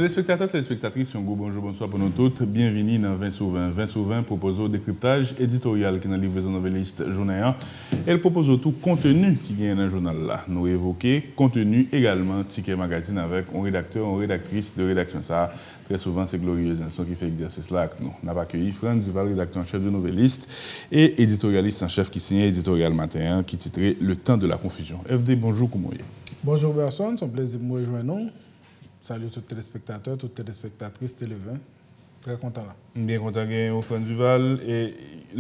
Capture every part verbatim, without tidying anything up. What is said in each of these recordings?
Téléspectateurs, téléspectatrices, un gros bonjour, bonsoir pour nous toutes. Bienvenue dans vingt sur vingt. vingt sur vingt propose au décryptage éditorial qui est dans la livraison novelliste journée un. Elle propose tout contenu qui vient dans le journal là. Nous évoquons contenu également, ticket magazine avec un rédacteur, une rédactrice de rédaction. Ça, très souvent, c'est Glorieuse Nelson qui fait exercice là avec nous. On a accueilli Franck Duval, rédacteur en chef de novelliste, et éditorialiste en chef qui signait Éditorial Matin, qui titrait Le temps de la confusion. F D, bonjour, comment est-ce? Bonjour, personne. C'est un plaisir de me rejoindre. Salut tous les téléspectateurs, toutes les téléspectatrices Télé vingt. Très content là. Bien content de Franck Duval. Et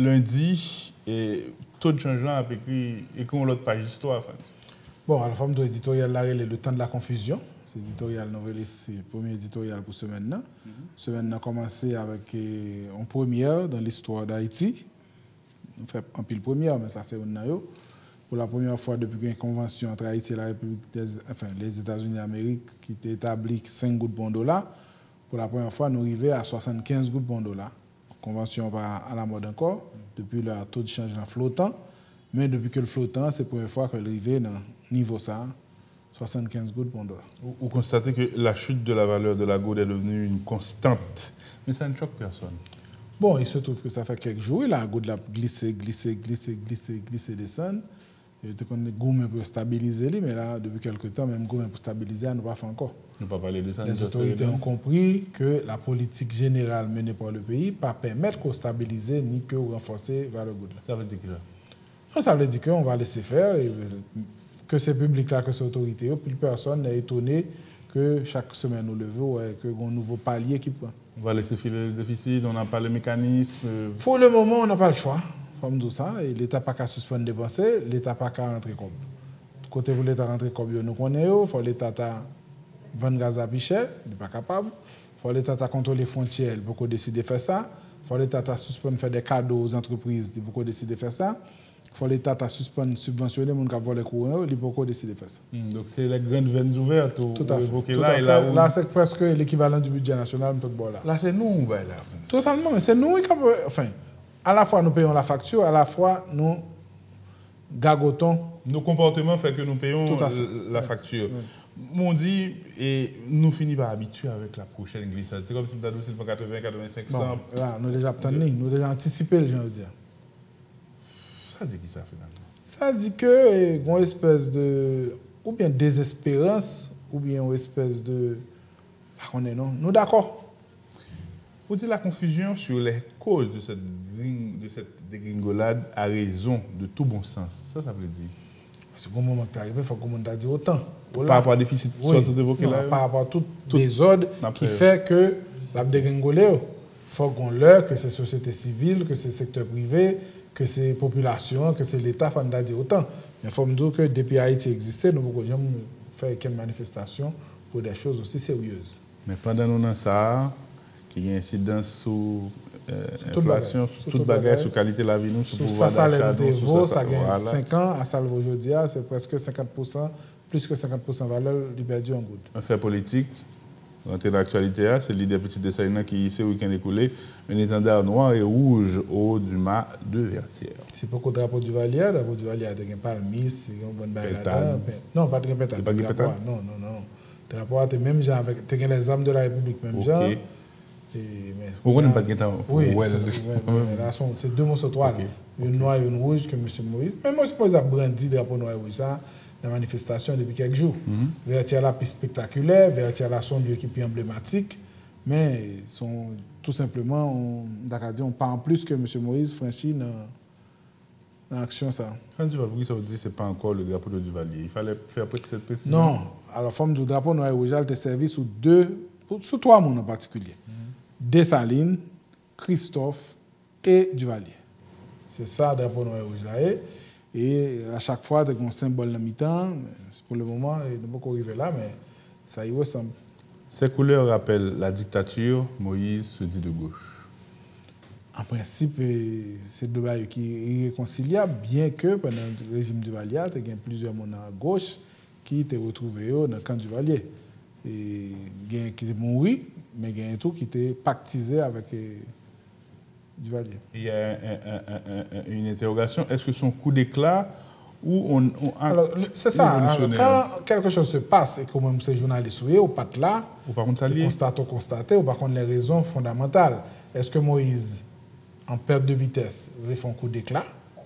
lundi, et tout de changement a écrit écrit l'autre page d'histoire. Bon, à la forme de l'éditorial là, le temps de la confusion. C'est l'éditorial novelliste, c'est le premier éditorial pour semaine là. Mm -hmm. Semaine a commencé avec une première dans l'histoire d'Haïti. On fait un pile première, mais ça c'est un naïo. Pour la première fois depuis une convention entre Haïti et la République des, enfin, les États-Unis d'Amérique qui était établie cinq gouttes bon dollar, pour la première fois nous arrivons à soixante-quinze gouttes bon dollar. Convention pas à la mode encore, depuis le taux de change flottant, mais depuis que le flottant, c'est la première fois qu'elle arrive dans niveau ça, soixante-quinze gouttes bon dollar. Vous, vous constatez que la chute de la valeur de la goutte est devenue une constante, mais ça ne choque personne. Bon, il se trouve que ça fait quelques jours, la goutte a glissé, glissé, glissé, glissé, glissé, descend. Il y a un gouvernement pour stabiliser, mais là, depuis quelques temps, même le gouvernement pour stabiliser, nous pas fait encore. Ne pas parler de ça. Les autorités ont compris que la politique générale menée par le pays ne pas permettre qu'on stabilise ni que renforcer vers le goutte. Ça veut dire que ça? Non, ça veut dire qu'on va laisser faire, et que ces publics-là, que ces autorités, plus personne n'est étonné que chaque semaine nous levons et que un nouveau palier qui prend. On va laisser filer le déficit, on n'a pas le mécanisme. Pour le moment, on n'a pas le choix. Comme tout ça, l'État n'a pas qu'à suspendre les dépenser, l'État n'a pas qu'à rentrer comme. Côté pour l'État rentrer comme nous connaissons, il faut l'État vendre gaz à cher, il n'est pas capable. Il faut l'État contrôler les frontières, il peut décider de faire ça. Il faut l'État suspendre faire des cadeaux aux entreprises, il peut décider de faire ça. Il faut l'État suspendre subventionner les gens qui volent les courants, il peut décider de faire ça. Mmh, donc c'est les grandes veines ouvertes. Tout à fait. Tout là, à fait. là, où... là c'est presque l'équivalent du budget national. Là, là c'est nous, ben, là. Totalement, mais c'est nous qui avons. Enfin, à la fois nous payons la facture, à la fois nous gagotons. Nos comportements font que nous payons la facture. On dit, et nous finissons par habituer avec la prochaine glissade. C'est comme si nous avons dit quatre-vingts, quatre-vingt-cinq, cent. Bon, là, nous déjà obtenus, nous déjà anticipé, je veux dire. Ça dit qui ça finalement? Ça dit que il y a une espèce de, ou bien désespérance, ou bien une espèce de, on est non, nous d'accord. Vous dites la confusion sur les causes de cette, de cette dégringolade à raison de tout bon sens. Ça, ça veut dire? C'est qu'au moment qui est arrivé, il faut que le monde ait dit autant. Par rapport à déficit, oui. Soit évoqué là. Par rapport à tout, tout désordre qui fait que la dégringolée, il faut qu'on l'heure, que c'est société civile, que c'est secteur privé, que c'est population, que c'est l'État, il faut qu'on dire autant. Mais il faut me dire que depuis Haïti existait, nous ne pouvons jamais faire quelques manifestations pour des choses aussi sérieuses. Mais pendant nous, ça, il y a une incidence sur l'inflation, sur toute bagarre, sur la qualité de la vie, sur le pouvoir d'achat. Ça gagne cinq ans, à Salvo aujourd'hui, c'est presque cinquante pour cent, plus que cinquante pour cent de valeur du perdu en goutte. Un fait politique, rentrer dans l'actualité, c'est l'idée petit dessin qui, ce week-end écoulé, un étendard noir et rouge au du mât de Vertières. C'est pas qu'au drapeau du Valier, le drapeau du Valier a des palmis, c'est une bonne bagarre. Non, pas de pétale. Pas de pétale? Non, non, non. Le drapeau a même genre avec les armes de la République, même genre. Pourquoi ne pas de guettant? Oui, c'est deux morceaux trois. Une noire et une rouge que M. Moïse. Mais moi, je suppose qu'il brandi le drapeau noir et rouge, ça, la manifestation depuis quelques jours. Vertières là, plus spectaculaire, Vertières là, sont lieu qui est emblématique, mais sont tout simplement, on, on parle plus que M. Moïse franchit dans l'action. Ça. Quand tu vas vous dire que ce n'est pas encore le drapeau de Duvalier, il fallait faire cette précision. Non, à la forme du drapeau noir et rouge, elle était servie sous deux, sous trois mondes en particulier. Dessalines, Christophe et Duvalier. C'est ça, le drapeau noir et rouge là. Et à chaque fois, il y a un symbole dans mi-temps. Pour le moment, il ne peut pas arriver là, mais ça y ressemble. Ces couleurs rappellent la dictature. Moïse se dit de gauche. En principe, c'est deux bails qui sont irréconciliables, bien que pendant le régime Duvalier, il y a plusieurs monde à gauche qui étaient retrouvés dans le camp Duvalier. Et il y a qui étaient morts, mais il y a un tout qui était pactisé avec Duvalier. Il y a un, un, un, un, une interrogation. Est-ce que son coup d'éclat où on, on Alors, c'est ça. Alors, quand quelque chose se passe et que même ces journalistes ou pas là, ou par contre, c'est constater ou constater, ou par contre les raisons fondamentales. Est-ce que Moïse, en perte de vitesse, voulait faire un coup d'éclat?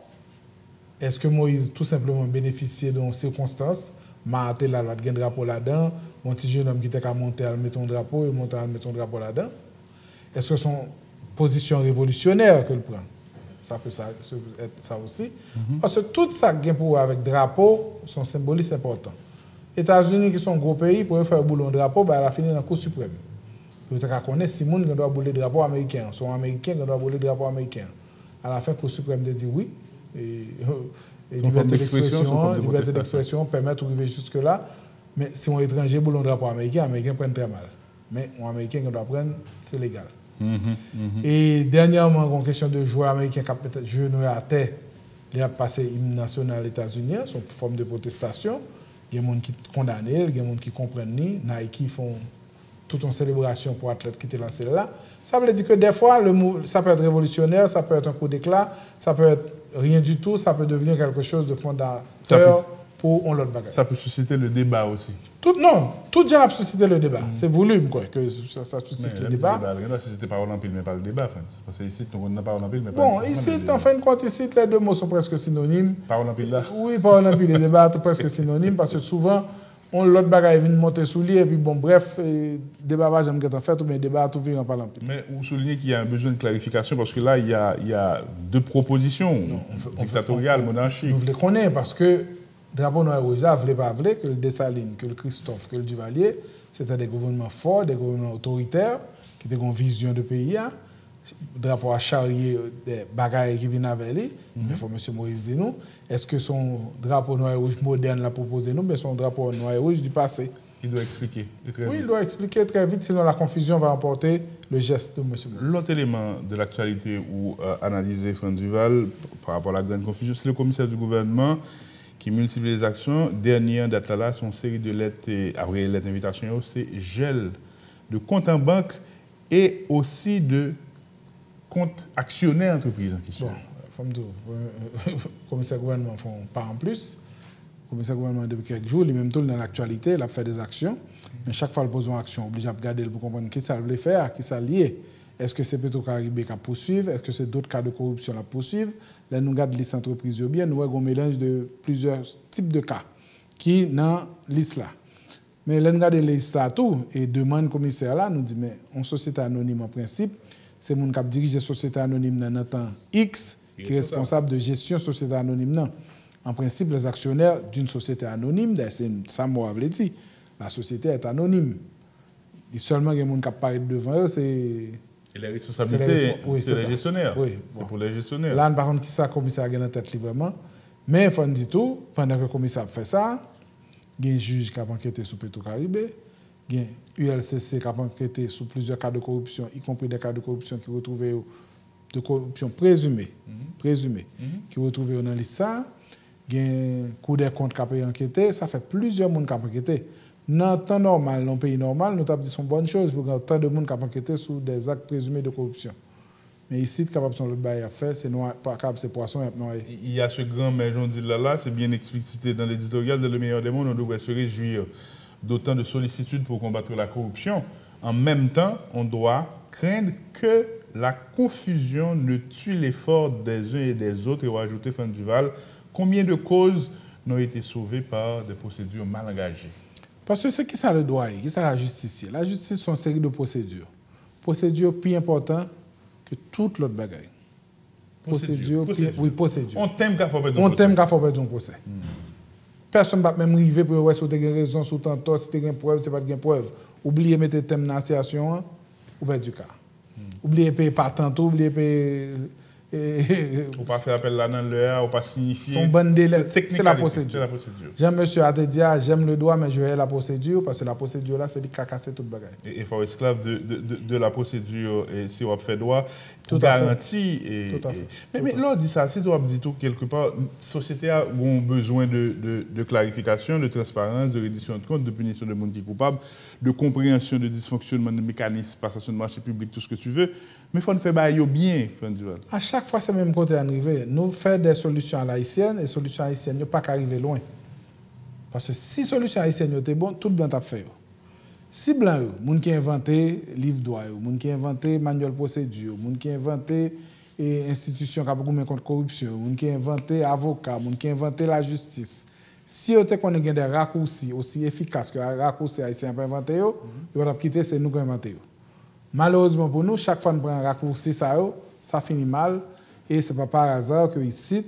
Est-ce que Moïse, tout simplement, bénéficiait d'une circonstance? Marté là, il y a un drapeau là-dedans. Mon petit jeune homme qui était à monter, à mettre un drapeau, il monte à mettre un drapeau là-dedans. Est-ce que son position révolutionnaire qu'il prend? Ça peut ça, être ça aussi. Mm-hmm. Parce que tout ça qui est pour avec drapeau, son symbolisme important. Les États-Unis, qui sont un gros pays, pour faire bouler un drapeau, bah, elle a fini dans la Cour suprême. Pour connaître si monde doit bouler le drapeau américain, sont américains qui doivent bouler le drapeau américain. À la fin, la Cour suprême a dit oui. Et, et liberté d'expression, liberté d'expression permet d'arriver jusque-là. Mais si on est étranger boule un drapeau américain, les Américains prennent très mal. Mais un Américain qui doit prendre, c'est légal. Mm-hmm, mm-hmm. Et dernièrement, une question de joueurs américains qui ont peut-être genou à terre, il a passé l'hymne national aux États-Unis, c'est une forme de protestation. Il y a des gens qui condamnent, il y a des gens qui comprennent ni, Nike font toute une célébration pour athlètes qui étaient lancés là. Ça veut dire que des fois, le mot, ça peut être révolutionnaire, ça peut être un coup d'éclat, ça peut être rien du tout, ça peut devenir quelque chose de fondateur pour on l'autre bagage. Ça peut susciter le débat aussi. Tout, non, tout déjà a suscité le débat. Mm. C'est volume quoi, que ça, ça suscite mais le débat. Il n'y a pas suscité par l'Olympique, mais pas le débat. Parce que ici, on n'a pas l'Olympique, mais pas bon, ici, en fin de compte, ici, les deux mots sont presque synonymes. Par l'Olympique là? Oui, par l'Olympique, les débats sont presque synonymes parce que souvent, on l'autre bagage vient monter sous lui et puis bon, bref, débat, j'aime que fait, mais débat tout vient par l'Olympique. Mais vous soulignez qu'il y a un besoin de clarification parce que là, il y a, il y a deux propositions non, on veut, dictatoriales, monarchiques. Nous les connaissons parce que drapeau noir et rouge, là, voulait pas voulait que le Dessalines, que le Christophe, que le Duvalier, c'était des gouvernements forts, des gouvernements autoritaires, qui avaient une vision de pays. Hein. Drapeau à charrier des bagailles qui viennent avec lui. Mm-hmm. Mais il faut M. Moïse dire nous, est-ce que son drapeau noir et rouge moderne l'a proposé nous, mais son drapeau noir et rouge du passé? Il doit expliquer. Très oui, vite. il doit expliquer très vite, sinon la confusion va emporter le geste de M. Moïse. L'autre élément de l'actualité où euh, analysé Franck Duval par rapport à la grande confusion, c'est le commissaire du gouvernement qui multiplie les actions. Dernière date là, son série de lettres, et, après les lettres d'invitation, c'est gel de compte en banque et aussi de compte actionnaire entreprise en question. Bon, le commissaire du gouvernement ne font pas en plus. Le commissaire du gouvernement, depuis quelques jours, lui-même tout dans l'actualité, il a fait des actions. Mais chaque fois qu'il pose une action, obligé à regarder pour comprendre qui ça veut faire, qui ça lié. Est-ce que c'est Petro-Caribé qui poursuivre? Est-ce que c'est d'autres cas de corruption qui poursuivre? Là, nous regardons les entreprises bien, nous voyons un mélange de plusieurs types de cas qui sont dans la liste là. Mais là, nous regardons les listes là tout et demande commissaire là, nous dit mais en société anonyme en principe, c'est mon qui dirige la société anonyme dans un temps X qui est responsable de gestion de la société anonyme. Non. En principe, les actionnaires d'une société anonyme, c'est ça moi veut dire, la société est anonyme. Et seulement les gens qui apparaissent devant eux, c'est et les responsabilités, c'est oui, les gestionnaires. Oui, c'est bon. pour les gestionnaires. Là, par contre, qui ça, le commissaire a en tête vraiment. Mais il faut dire tout, pendant que le commissaire fait ça, il y a un juge qui a enquêté sur Petro-Caribé, il y a un U L C C qui a enquêté sur plusieurs cas de corruption, y compris des cas de corruption qui retrouvaient de corruption présumée, mm-hmm. présumée mm-hmm. qui retrouvaient dans la liste. Il y a un coup des comptes qui a enquêté, ça fait plusieurs monde qui a enquêté. Dans le temps normal, dans le pays normal, nous avons dit que c'est une bonne chose pour tant de monde qui a enquêté sur des actes présumés de corruption. Mais ici, capable de le bail à faire, c'est noir, pas capable, c'est poisson et noyé. Il y a ce grand mais j'en dis là, là, c'est bien explicité dans l'éditorial de Le Meilleur des Mondes, on devrait se réjouir d'autant de sollicitude pour combattre la corruption. En même temps, on doit craindre que la confusion ne tue l'effort des uns et des autres. Et on va ajouter, Franck Duval, combien de causes n'ont été sauvées par des procédures mal engagées? Parce que c'est qui ça le droit, qui ça la justice? La justice, c'est une série de procédures. Procédures plus importantes que toute l'autre bagaille. Procédure, procédure. Oui, procédure. On t'aime qu'à faire On t'aime qu'à faire un procès. Hmm. Personne ne va même arriver pour voir si tu as raison, si tu as tort, si tu as preuve, si tu n'as pas de preuve. Oubliez de mettre le thème dans l'association, ou bien du cas. Hmm. Oubliez de payer par tantôt, oubliez de payer. Ou pas faire appel là dans l'heure, ou pas signifier. Son bon délai, c'est la procédure. la procédure. J'aime monsieur à te dire, j'aime le droit, mais je hais la procédure, parce que la procédure là, c'est de casser toute bagaille. Et il faut esclave de, de, de, de la procédure, et si on fait droit, tout garantie. Et, tout à fait. Et, mais mais là, on dit ça, si on dit tout quelque part, société a besoin de, de, de clarification, de transparence, de reddition de compte, de punition de monde qui est coupable, de compréhension de dysfonctionnement de mécanismes, passation de marché public, tout ce que tu veux. Mais il faut faire bailler bien, Franck Duval. À chaque chaque fois, c'est le même côté arrivé. Nous faisons des solutions à l'haïtienne et les solutions haïtiennes ne pas arriver loin. Parce que si les solutions haïtiennes étaient bonnes, tout blanc a fait. Si blanc, les gens qui ont inventé le livre droit, les gens qui ont inventé le manuel de procédure, les gens qui ont inventé l'institution qui a beaucoup contre la corruption, les gens qui ont inventé l'avocat, les gens qui ont inventé la justice, si vous avez des raccourcis aussi efficaces que les raccourcis haïtiens pas inventé, ils vont quitter, c'est nous qui avons inventé. Malheureusement pour nous, chaque fois que nous prenons un raccourci, ça, ça finit mal. Et ce n'est pas par hasard que ici,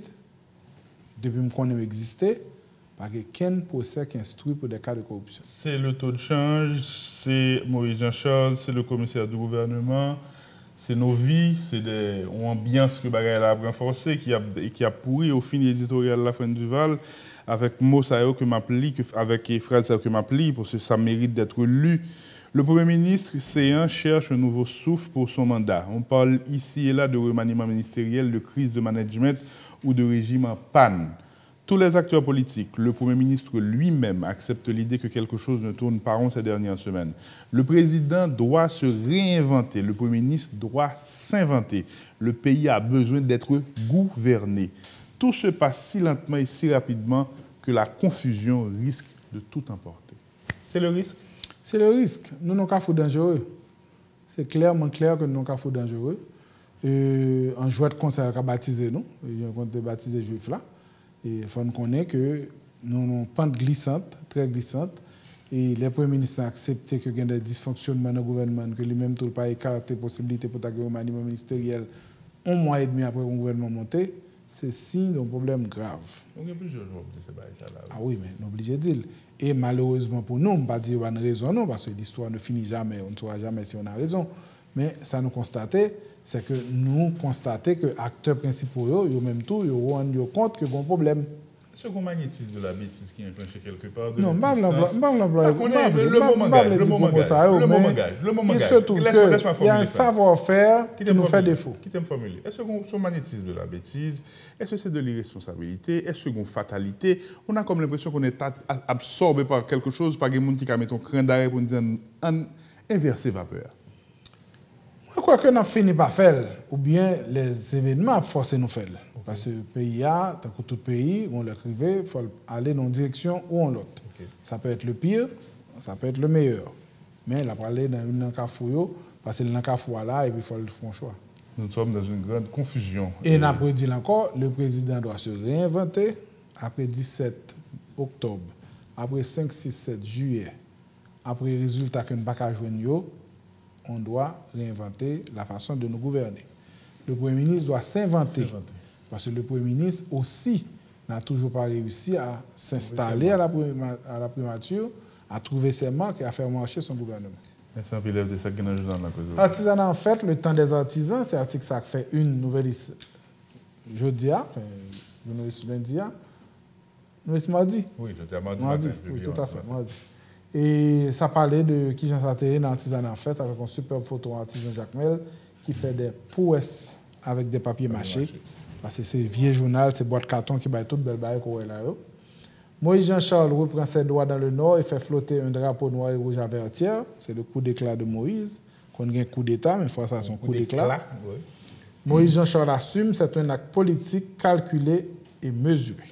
depuis qu'on a existé, parce que quel procès qui instruit pour des cas de corruption. C'est le taux de change, c'est Moïse Jean-Charles, c'est le commissaire du gouvernement, c'est nos vies, c'est des ambiances que Bagay a renforcées, qui a, qui a pourri au fin éditorial La Fin du Val, avec mots que m'appli, avec phrases que m'appli, parce que ça mérite d'être lu. Le Premier ministre, Séan, cherche un nouveau souffle pour son mandat. On parle ici et là de remaniement ministériel, de crise de management ou de régime en panne. Tous les acteurs politiques, le Premier ministre lui-même accepte l'idée que quelque chose ne tourne pas rond ces dernières semaines. Le président doit se réinventer, le Premier ministre doit s'inventer. Le pays a besoin d'être gouverné. Tout se passe si lentement et si rapidement que la confusion risque de tout emporter. C'est le risque? C'est le risque. Nous n'avons qu'à faire dangereux. C'est clairement clair que nous n'avons qu'à faire dangereux. Euh, un joueur de concert a baptisé nous. Il a baptisé juif là. Et il faut nous connaître que nous avons une pente glissante, très glissante. Et les premiers ministres ont accepté qu'il y ait des dysfonctionnements dans le gouvernement, que lui-même tout pas écarté possibilité pour avoir un remaniement ministériel un mois et demi après que le gouvernement monté. C'est signe d'un problème grave. Donc il y a plusieurs jours pour dire ça. Ah oui, mais nous obligés de dire. Et malheureusement pour nous, on ne peut pas dire qu'on a raison, non, parce que l'histoire ne finit jamais, on ne saura jamais si on a raison. Mais ça nous constate, c'est que nous constatons que les acteurs principaux, ils même tout, ils rendent compte qu'il y a un problème. Est-ce qu'on magnétisme de la bêtise qui est enclenché quelque part? Non, je ne l'emploie pas. Le mot mangage, le mot mangage, le mot mangage, le mot mangage. Il se trouve qu'il y a un savoir-faire qui nous fait défaut. Qui t'aime formuler? Est-ce qu'on son magnétisme de la bêtise? Est-ce que c'est de l'irresponsabilité? Est-ce que c'est une fatalité? On a comme l'impression qu'on est absorbé par quelque chose, par des gens qui mettent un cran d'arrêt pour nous dire inverser vapeur. Je crois que nous avons fini par faire, ou bien les événements forcent nous faire. Parce que le pays a, tant que tout pays, on l'écrivait, il faut aller dans une direction ou en l'autre. Okay. Ça peut être le pire, ça peut être le meilleur. Mais il a parlé dans une encafouille, parce que l'encafouille là, et puis il faut faire un choix. Nous sommes dans une grande confusion. Et on a dit encore, le président doit se réinventer après dix-sept octobre, après cinq, six, sept juillet, après les résultats que nous n'avons pas joindre, on doit réinventer la façon de nous gouverner. Le Premier ministre doit s'inventer. Parce que le Premier ministre aussi n'a toujours pas réussi à s'installer à la, à la primature, à trouver ses marques et à faire marcher son gouvernement. Merci un peu de ça qui est dans le journal. Artisanat, en fait, le temps des artisans, c'est l'article ça fait une nouvelle jeudi, enfin, journaliste lundi, nouvelle mardi. Oui, jeudi, mardi. Mardi, oui, tout à fait, mardi. Et ça parlait de qui Jean Saté dans l'artisanat, en fait, avec une superbe photo artisan Jacques Mel qui fait des prouesses avec des papiers mâchés. Parce que c'est vieux journal, c'est boîte carton qui bat toute belle baille qu'on est là. Moïse Jean-Charles reprend ses droits dans le Nord et fait flotter un drapeau noir et rouge à vertière. C'est le coup d'éclat de Moïse. Qu'on a un coup d'État, mais il faut ça son coup d'éclat. Oui. Moïse Jean-Charles assume, c'est un acte politique calculé et mesuré.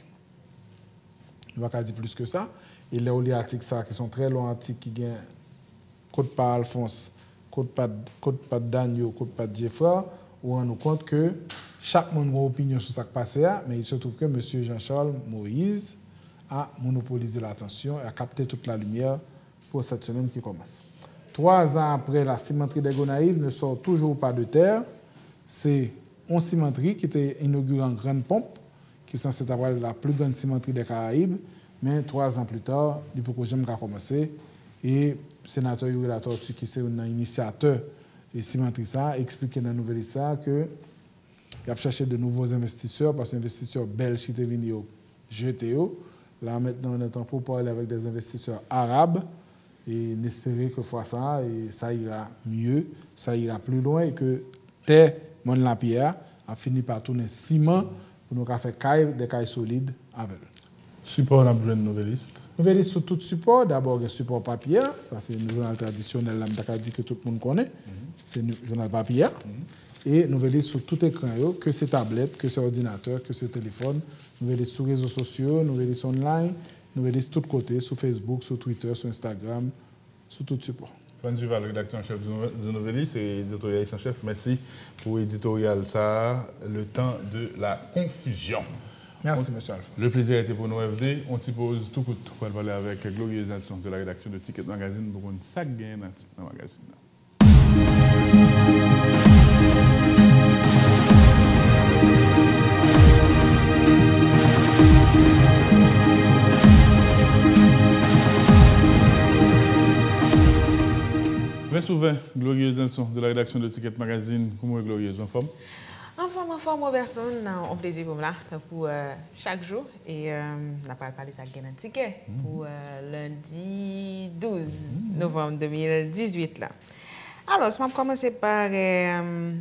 Il ne va pas dire plus que ça. Il y a des articles ça, qui sont très longs, articles qui gagnent Côte par Alphonse, Côte par Daniel, Côte par Jeffrey. On rend compte que chaque monde a une opinion sur ce qui passe, mais il se trouve que M. Jean-Charles Moïse a monopolisé l'attention et a capté toute la lumière pour cette semaine qui commence. Trois ans après, la cimenterie des Gonaïves ne sort toujours pas de terre. C'est une cimenterie qui était inaugurée en grande pompe, qui est censée avoir la plus grande cimenterie des Caraïbes, mais trois ans plus tard, le projet a commencé et le sénateur Yuri Latortue, qui est un initiateur et cimenterie ça expliqué dans la nouvelle histoire que il a cherché de nouveaux investisseurs parce que les investisseurs belges qui étaient venus jeter. Là maintenant on est en pour parler avec des investisseurs arabes et espérer que fois ça et ça ira mieux, ça ira plus loin et que terre mon la pierre a fini par tourner ciment pour nous faire caille des cailles solides avec. Support on a besoin de nouvelliste. Nouvelliste sur tout support, d'abord le support papier, ça c'est un journal traditionnel là, on dit que tout le monde connaît. Mm-hmm. C'est un journal papier. Mm-hmm. Et nous voyons sur tout écran, que c'est tablette, que c'est ordinateur, que c'est téléphone. Nous voyons sur les réseaux sociaux, nous voyons online, nous voyons sur tous côtés, sur Facebook, sur Twitter, sur Instagram, sur tout support. Franz Duval, rédacteur en chef de Novelis et éditorialiste en chef, merci pour l'éditorial ça, le temps de la confusion. Merci, On, M. Alphonse. Le plaisir était pour nous, F D. On s'y pose tout coup pour parler avec Glorieuse Nelson de la rédaction de Ticket Magazine pour une sac gain dans le magazine. vingt sur vingt, Glorieuse Nelson de la rédaction de Ticket Magazine. Comment est Glorieuse? En forme? En forme, en forme, Robertson. On plaisir pour moi là, pour euh, chaque jour. Et euh, on a parlé de ça un ticket pour euh, lundi douze novembre deux mille dix-huit. Là. Alors, je vais commencer par euh,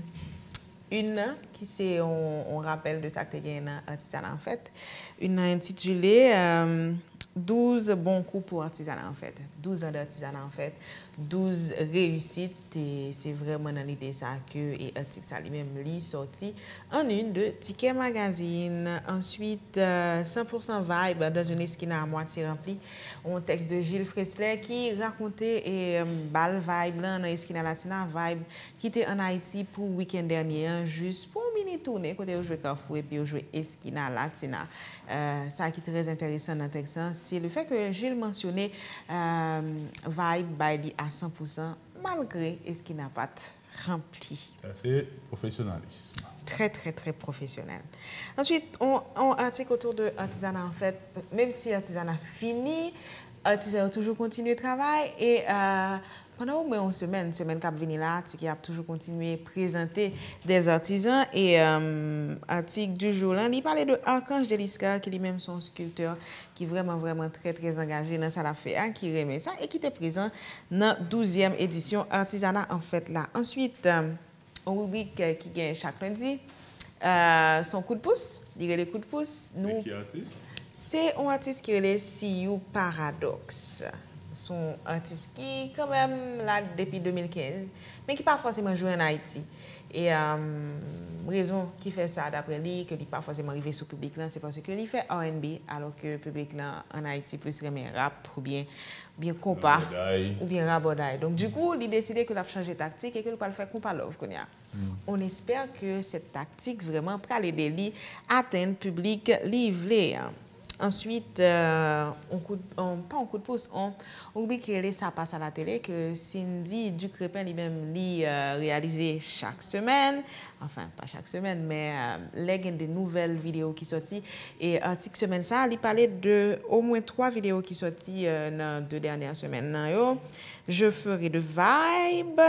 une qui c'est, on, on rappelle de ça que tu as artisanat en fait. Une intitulée euh, douze bons coups pour artisanat en fait. douze ans d'artisanat en fait. douze réussites et c'est vraiment dans l'idée ça que et article ça lui-même lit sorti en une de Ticket Magazine. Ensuite euh, cent pour cent vibe dans une esquina à moitié remplie, un texte de Gilles Fressler qui racontait et euh, bal vibe là dans esquina latina vibe qui était en Haïti pour le week-end dernier hein, juste pour une mini tournée côté où jouer Carrefour et puis où jouer esquina latina. Euh, ça qui est très intéressant dans le texte c'est le fait que Gilles mentionnait euh, vibe by à cent pour cent malgré ce qui n'a pas rempli. C'est professionnalisme. Très, très, très professionnel. Ensuite, on, on article autour de l'artisanat, en fait, même si l'artisanat fini, l'artisanat a toujours continué le travail et euh, pendant au moins une semaine, une semaine qui a venu là, qui a toujours continué à présenter des artisans. Et euh, article du jour là, il parlait de Archange Delisca, qui lui-même son sculpteur, qui est vraiment, vraiment très, très engagé dans ça, la fait, hein, qui remet ça et qui était présent dans la douzième édition artisanat en fait là. Ensuite, euh, on rubrique qui gagne chaque lundi, euh, son coup de pouce, il les coups de pouce. Nous, qui est artiste? C'est un artiste qui est le C U Paradox. Son artiste qui quand même là depuis deux mille quinze, mais qui pas forcément joué en Haïti. Et euh, raison qui fait ça d'après lui, que il pas forcément arrivé sur le public là, c'est parce que il fait R and B alors que le public là en Haïti plus remet rap ou bien bien compas ou bien rabodaï. Donc du coup, il a décidé qu'il a changé de tactique et qu'il va le faire compas love qu'on a. Mm. On espère que cette tactique vraiment pour aider lui atteindre le public livré. Ensuite, euh, on coup, on, pas un coup de pouce, on, on oublie que ça passe à la télé, que Cindy Ducrépin lui-même lui euh, réalisé chaque semaine, enfin pas chaque semaine, mais euh, il y a des nouvelles vidéos qui sortent. Et article semaine ça, il parlait de au moins trois vidéos qui sortent euh, dans deux dernières semaines. Yo. Je ferai de vibe,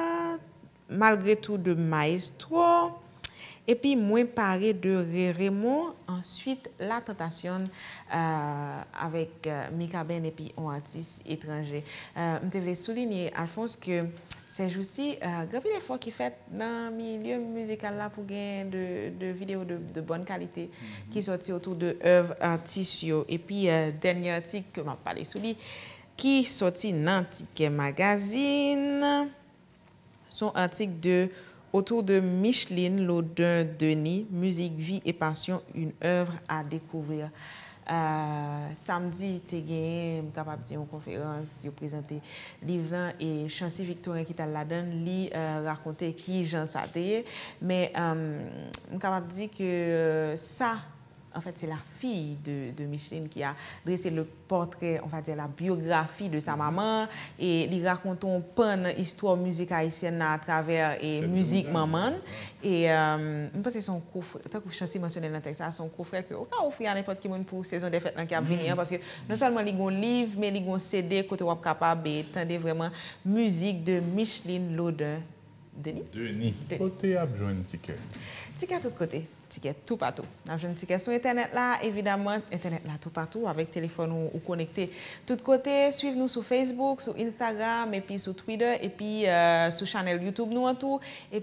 malgré tout de maestro. Et puis, moi, parler de Raymond. Ensuite, La Tentation euh, avec euh, Mika Ben et puis un artiste étranger. Euh, je voulais souligner, Alphonse, que c'est aussi un grand effort qui fait dans le milieu musical là pour gagner de, de vidéos de, de bonne qualité mm-hmm. qui sortent autour de œuvres artistiques. Et puis, euh, dernier article que je vais parler sur lui, qui sorti dans Ticket Magazine, son article de autour de Micheline Laudin Denis, musique, vie et passion, une œuvre à découvrir. Euh, samedi, tu as capable de dire une conférence, tu as présenté livre et Chancy Victorien qui t'a la donne, lui euh, raconter qui Jean Saté. Mais euh, je suis capable de dire que euh, ça, en fait, c'est la fille de, de Micheline qui a dressé le portrait, on va dire la biographie de sa maman et il raconte un pan histoire musique haïtienne à travers et musique maman. Et euh, je pense que son coffre, tant que Chancy mentionné dans le texte, son coffre que au cas offrir à n'importe qui pour saison des fêtes qui va venir parce que non seulement il y a un livre mais il y a un C D côté web capable d'entendre vraiment musique de Micheline Laudin Denis. Denis. Côté à joindre ticket. Ticket tout côté. Ticket tout partout. Nous avons un ticket sur Internet là, évidemment, Internet là tout partout, avec téléphone ou, ou connecté. Tout côté, suivez-nous sur Facebook, sur Instagram, et puis sur Twitter, et puis euh, sur channel YouTube nous en tout, et puis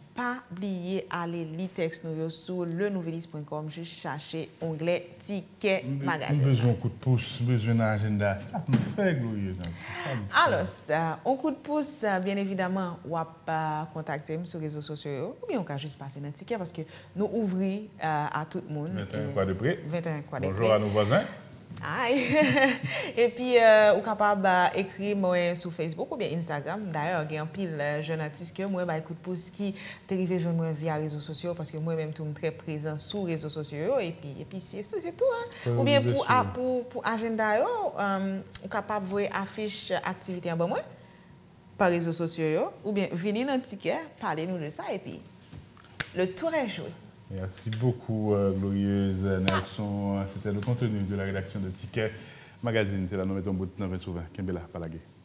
pas oublier aller lire texte nous sur le nouveliste point com, juste chercher onglet ticket magazine. Nous besoin de coup de pouce, besoin d'un agenda. Ça nous fait glorieux. Alors, ça, un coup de pouce, bien évidemment, on va contacter sur les réseaux sociaux ou bien on peut juste passer dans ticket parce que nous ouvrons à tout le monde. vingt et un quoi de près. vingt et un quoi de près. Bonjour à nos voisins. Aïe. Et puis, euh, vous êtes capable d'écrire moi sur Facebook ou bien Instagram. D'ailleurs, il y a un pile de jeunes artistes que moi, bah, coup de pouce qui t'arrive jeune moi via les réseaux sociaux parce que moi-même, je suis très présent sur les réseaux sociaux. Et puis, et puis c'est tout. Hein. Ou bien pour, à, pour, pour agenda, euh, vous êtes capable de voir affiche activité en bas moi par les réseaux sociaux. Ou bien venir dans le ticket, parlez-nous de ça. Et puis, le tour est joué. Merci beaucoup, euh, Glorieuse Nelson. C'était le contenu de la rédaction de Ticket Magazine. C'est la nommée de Vingt sous vingt. Kembela Palagé.